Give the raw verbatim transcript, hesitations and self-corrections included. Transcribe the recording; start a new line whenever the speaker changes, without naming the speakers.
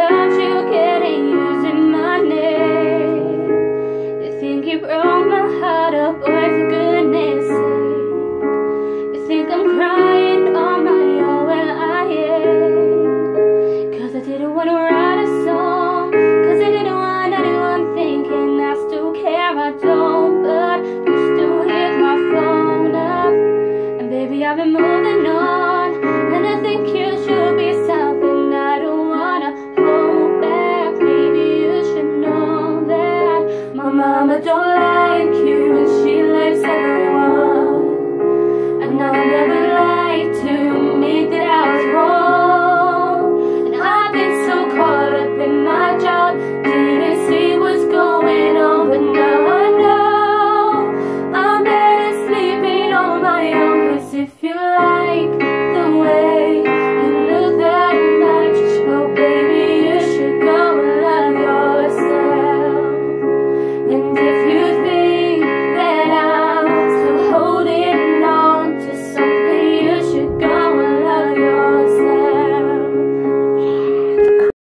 hurt you getting using my name. You think you broke my heart, oh boy, for goodness sake. You think I'm crying on my own, well I am. Cause I didn't want to write a song, cause I didn't want anyone thinking I still care. I don't, but you still hit my phone up. And baby, I've been moving on, and I think you should be something I don't wanna hold back. Maybe you should know that my mama don't like